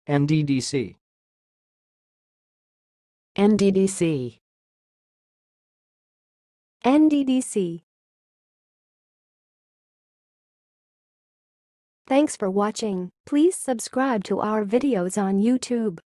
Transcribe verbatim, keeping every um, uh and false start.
N D D C. N D D C. N D D C. Thanks for watching. Please subscribe to our videos on YouTube.